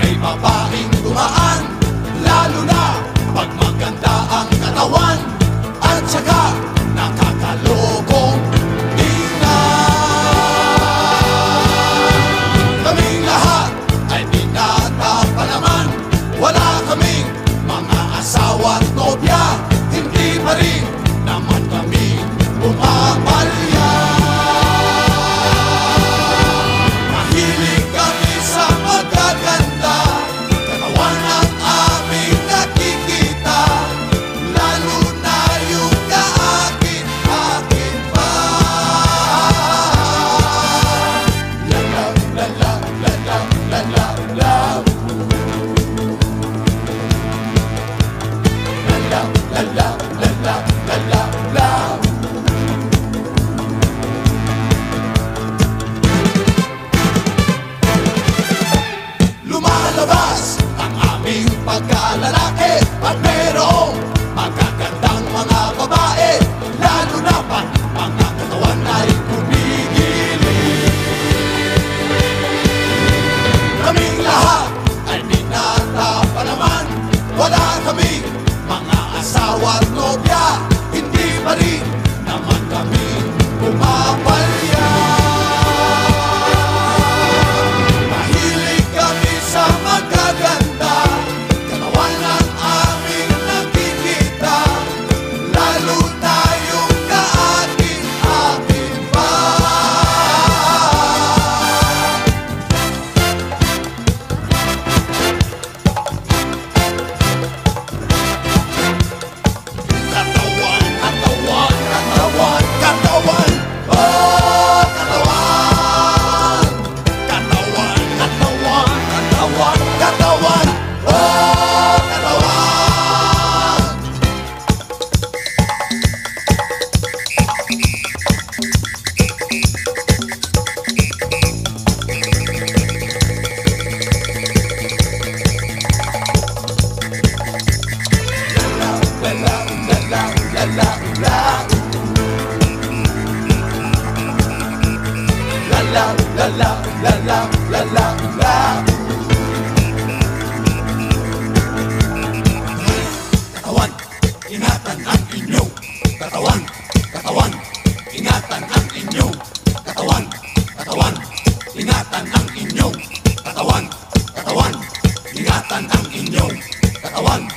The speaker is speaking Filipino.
may babaeng dumaan, lalo na pag maganda ang katawan at saka nakakalokong tingnan. Kaming lahat ay binata pa naman, wala kaming mga asawa at nobya, hindi pa rin naman kami pumapalya. Mahilig kami sa magaganda, katawan ang aming nakikita, lalo na yung kaakin-akin pa. Love, love, love, love, love, love, love. Love, love, love, love, love, love, love. Lumalabas ang aming pagkalalaki at mayroong magagandang mga babae, lalo na pag mga katawan ay kumikilig. Kaming lahat ay binata pa naman, wala kaming mga asawa at nobya, hindi pa rin naman kami pumapalya. Mahilig kami sa magaganda, katawan ang aming nakikita, lalo na yung kaakin-akin pa. Katawan, katawan, katawan, katawan, oh katawan. Katawan, katawan, katawan, katawan, oh katawan. La la la la la la la. La la la la la la la la la. Katawan, ingatan ang inyong katawan. Katawan, ingatan ang inyong katawan. Katawan, ingatan ang inyong katawan. Katawan, ingatan ang inyong katawan.